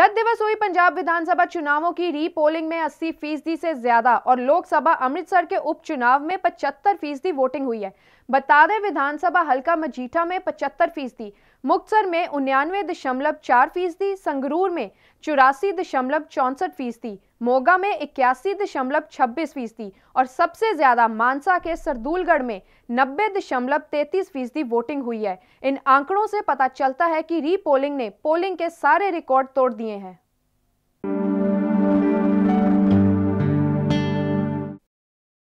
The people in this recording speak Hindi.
गत दिवस हुई पंजाब विधानसभा चुनावों की री पोलिंग में 80% से ज्यादा और लोकसभा अमृतसर के उपचुनाव में 75% वोटिंग हुई है। बता दें, विधानसभा हल्का मजीठा में 75%, मुक्तसर में 99.4%, संगरूर में 84.64%, मोगा में 81.26% और सबसे ज्यादा मानसा के सरदूलगढ़ में 90.33% वोटिंग हुई है। इन आंकड़ों से पता चलता है कि री पोलिंग ने पोलिंग के सारे रिकॉर्ड तोड़ दिए हैं।